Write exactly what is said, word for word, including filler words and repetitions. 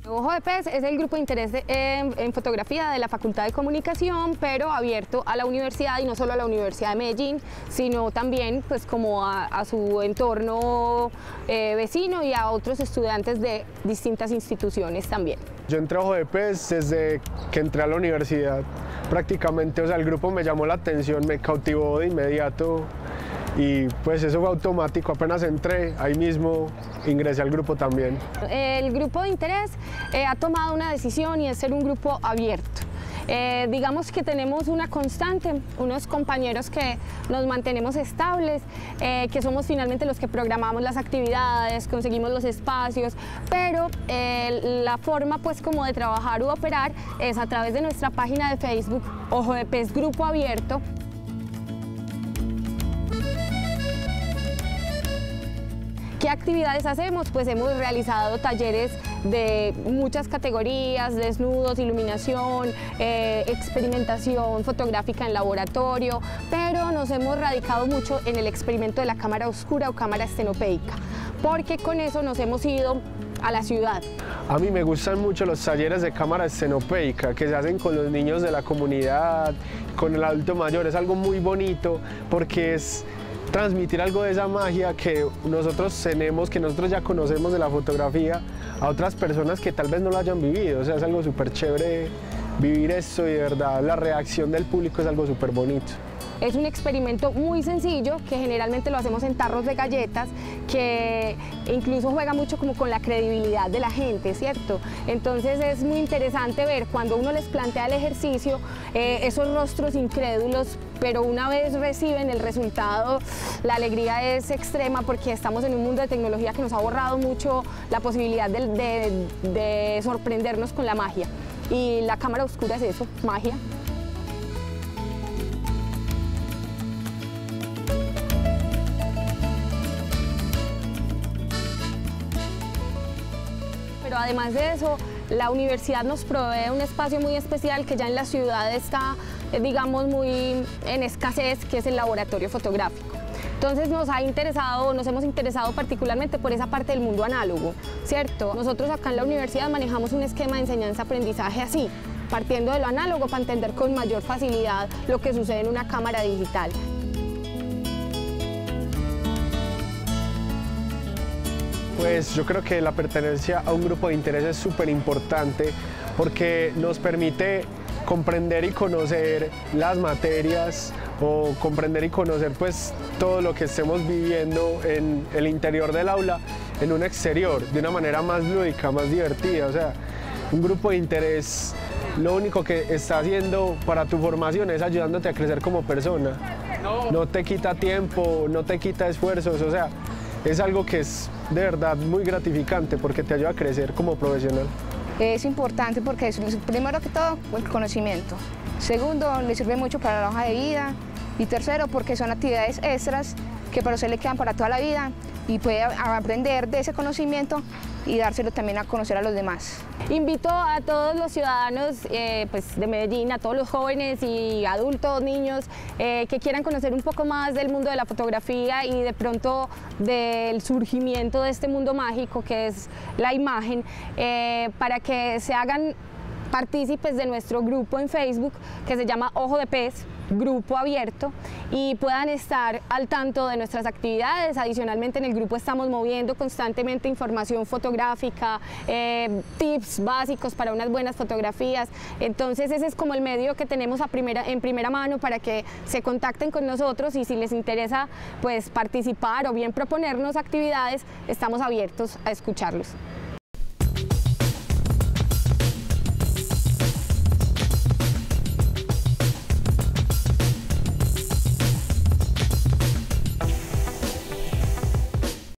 Ojo de Pez es el grupo de interés de, en, en fotografía de la Facultad de Comunicación, pero abierto a la universidad, y no solo a la Universidad de Medellín, sino también pues como a, a su entorno eh, vecino y a otros estudiantes de distintas instituciones también. Yo entré a Ojo de Pez desde que entré a la universidad, prácticamente, o sea, el grupo me llamó la atención, me cautivó de inmediato. Y pues eso fue automático, apenas entré, ahí mismo ingresé al grupo también. El grupo de interés eh, ha tomado una decisión y es ser un grupo abierto. Eh, digamos que tenemos una constante, unos compañeros que nos mantenemos estables, eh, que somos finalmente los que programamos las actividades, conseguimos los espacios, pero eh, la forma pues como de trabajar u operar es a través de nuestra página de Facebook, Ojo de Pez Grupo Abierto. ¿Qué actividades hacemos? Pues hemos realizado talleres de muchas categorías: desnudos, iluminación, eh, experimentación fotográfica en laboratorio, pero nos hemos radicado mucho en el experimento de la cámara oscura o cámara estenopeica, porque con eso nos hemos ido a la ciudad. A mí me gustan mucho los talleres de cámara estenopeica que se hacen con los niños de la comunidad, con el adulto mayor. Es algo muy bonito porque es transmitir algo de esa magia que nosotros tenemos, que nosotros ya conocemos de la fotografía, a otras personas que tal vez no lo hayan vivido. O sea, es algo súper chévere vivir esto, y de verdad la reacción del público es algo súper bonito. Es un experimento muy sencillo que generalmente lo hacemos en tarros de galletas, que incluso juega mucho como con la credibilidad de la gente, ¿cierto? Entonces es muy interesante ver cuando uno les plantea el ejercicio, eh, esos rostros incrédulos, pero una vez reciben el resultado, la alegría es extrema, porque estamos en un mundo de tecnología que nos ha borrado mucho la posibilidad de, de, de sorprendernos con la magia. Y la cámara oscura es eso, magia. Pero además de eso, la universidad nos provee un espacio muy especial que ya en la ciudad está, digamos, muy en escasez, que es el laboratorio fotográfico. Entonces nos ha interesado, nos hemos interesado particularmente por esa parte del mundo análogo, ¿cierto? Nosotros acá en la universidad manejamos un esquema de enseñanza-aprendizaje así, partiendo de lo análogo para entender con mayor facilidad lo que sucede en una cámara digital. Pues yo creo que la pertenencia a un grupo de interés es súper importante porque nos permite comprender y conocer las materias, o comprender y conocer pues todo lo que estemos viviendo en el interior del aula, en un exterior, de una manera más lúdica, más divertida. O sea, un grupo de interés lo único que está haciendo para tu formación es ayudándote a crecer como persona. No te quita tiempo, no te quita esfuerzos, o sea, es algo que es de verdad muy gratificante porque te ayuda a crecer como profesional. Es importante porque es, primero que todo, el conocimiento. Segundo, le sirve mucho para la hoja de vida. Y tercero, porque son actividades extras que para usted le quedan para toda la vida y puede aprender de ese conocimiento y dárselo también a conocer a los demás. Invito a todos los ciudadanos eh, pues de Medellín, a todos los jóvenes y adultos, niños, eh, que quieran conocer un poco más del mundo de la fotografía y de pronto del surgimiento de este mundo mágico que es la imagen, eh, para que se hagan partícipes de nuestro grupo en Facebook que se llama Ojo de Pez, Grupo Abierto, y puedan estar al tanto de nuestras actividades. Adicionalmente, en el grupo estamos moviendo constantemente información fotográfica, eh, tips básicos para unas buenas fotografías. Entonces ese es como el medio que tenemos a primera, en primera mano para que se contacten con nosotros, y si les interesa pues participar o bien proponernos actividades, estamos abiertos a escucharlos.